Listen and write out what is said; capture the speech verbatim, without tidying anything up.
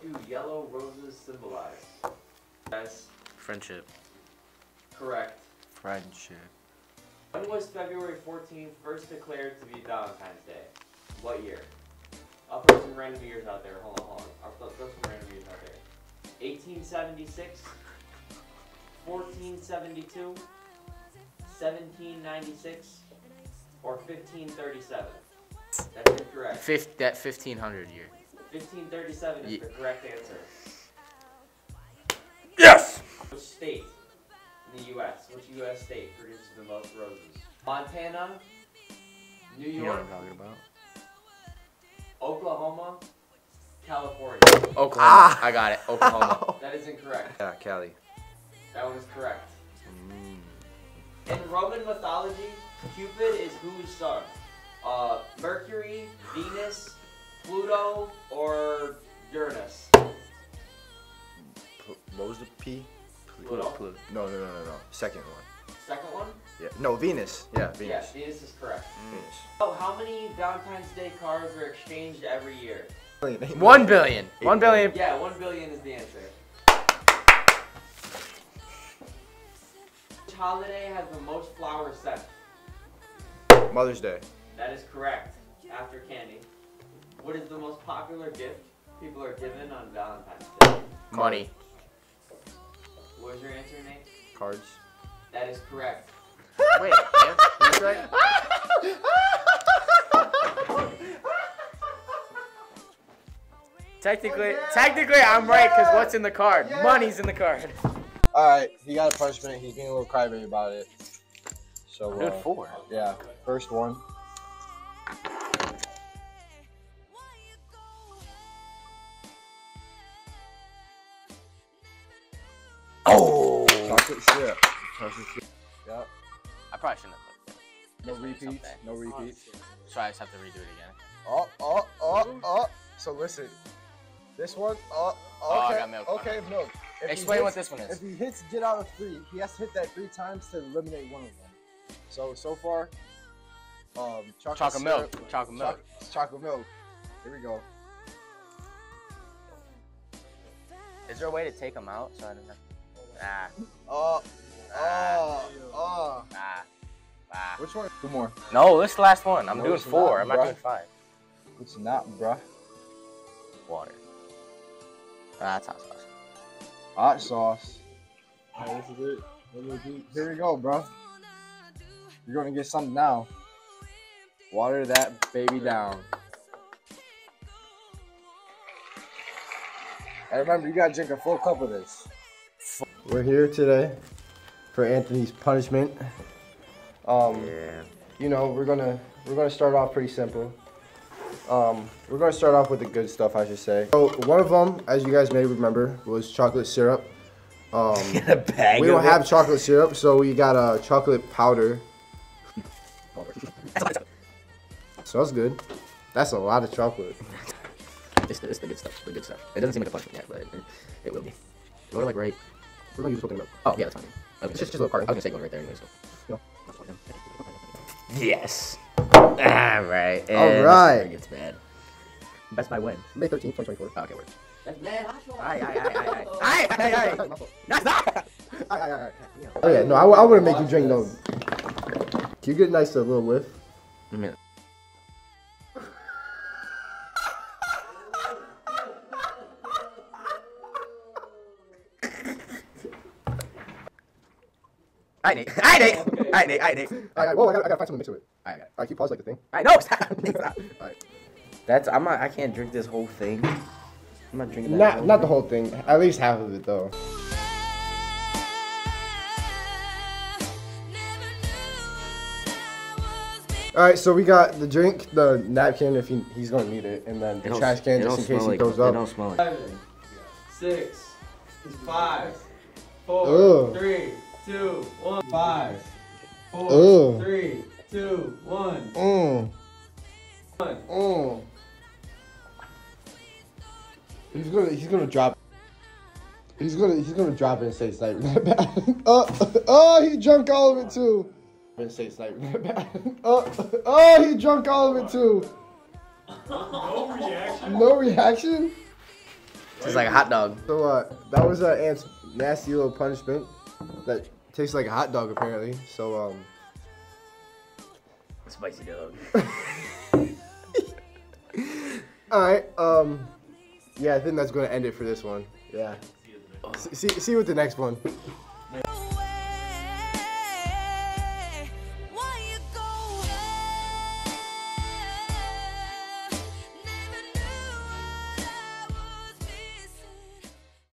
do yellow roses symbolize? Yes. Friendship. Correct. Friendship. When was February fourteenth first declared to be Valentine's Day? What year? I'll throw some random years out there. Hold on, hold on. I'll throw, throw some random years out there. eighteen seventy-six, fourteen seventy-two, seventeen ninety-six, or fifteen thirty-seven? That's incorrect. Fifth, that fifteen hundred year. fifteen thirty-seven is Ye the correct answer. Yes! Which state in the U S, which U S state produces the most roses? Montana, New You know what York, I'm talking about? Oklahoma, California. Oklahoma. Ah. I got it. Oklahoma. That is incorrect. Yeah, Cali. That one is correct. Mm. In Roman mythology, Cupid is whose son? Uh, Mercury, Venus, Pluto, or Uranus? Pl what was the P? Pluto. Pluto. No, no, no, no, no. Second one. Second one? Yeah. No, Venus. Yeah, Venus. Yes, Venus is correct. Venus. Oh, how many Valentine's Day cards are exchanged every year? One billion. One billion. Yeah, one billion is the answer. Which holiday has the most flowers sent? Mother's Day. That is correct. After candy. What is the most popular gift people are given on Valentine's Day? Money. What was your answer, Nate? Cards. That is correct. Wait, yeah, who's right? Technically, technically, I'm right because what's in the card? Money's in the card. Alright, he got a punishment. He's being a little crybaby about it. So, I'm doing uh, four. yeah, first one. Oh! Chocolate syrup. Chocolate syrup. Yep. I probably shouldn't have put No This one is repeats. something. No repeats. So I just have to redo it again. Oh, oh, oh, oh. So listen. This one, oh, okay. Oh, I got milk. Okay, milk. If he Explain hits- what this one is. If he hits get out of three, he has to hit that three times to eliminate one of them. So, so far, um, chocolate, Chocolate milk. syrup, Chocolate milk. Choc chocolate milk. Here we go. Is there a way to take them out so I don't have? Ah, Oh, oh, oh. ah, ah. Which one? Two more. No, this is the last one. I'm No, doing it's four. not, I'm not bruh. doing five. It's not, bruh. Water. Ah, that's hot sauce. Hot sauce. Alright, this is it. Here we go, bro. You're gonna get something now. Water that baby down. And remember, you gotta drink a full cup of this. We're here today for Anthony's punishment. Um, Yeah. you know, we're gonna we're gonna start off pretty simple. Um, we're gonna start off with the good stuff, I should say. So one of them, as you guys may remember, was chocolate syrup. Um, a bag we don't have chocolate syrup, so we got a uh, chocolate powder. Smells good. That's a lot of chocolate. It's, it's the good stuff. The good stuff. It doesn't seem like a punishment yet, but it, it will be. Go to like right. We're gonna use coconut milk. Oh yeah, that's fine. Okay, it's just just a little part. I was gonna say going right there anyway. So. Yes. All right. All right. It gets bad. Best by when? May thirteenth, twenty twenty-four. Oh, okay, word. That's mad hot sauce. Aye, aye, aye, aye, aye. Aye, aye, aye. That's not. Aye, aye, aye. Oh yeah, no, I, I wouldn't make you drink no. Can you get nice a little whiff? I mean, I Nate. I Nate. I Nate. I Nate. Alright, whoa, I gotta, I gotta find something to mix it with. Alright, Alright, keep pause like the thing. I know. Stop. Alright. That's. I'm not. I can't drink this whole thing. I'm not drinking that. Not, whole not the thing. whole thing. At least half of it though. Alright, so we got the drink, the napkin if he, he's gonna need it, and then It the don't- trash can it just don't in smell case he like- throws It up. don't smell like. Seven, six, five, four, Ugh. three, two, one. Five, four, Ugh. three, two, one. Mmm. One. Mmm. He's gonna he's gonna drop. He's gonna he's gonna drop it and say it's like that bad. Oh oh he drunk all of it too. And say it's like that bad. Oh oh he drunk all of it too. No reaction. No reaction. Tastes like a hot dog. So uh, that was uh, Ant's nasty little punishment that tastes like a hot dog apparently. So um. Spicy dog. All right. Um. Yeah, I think that's gonna end it for this one. Yeah. See see, see you with the next one.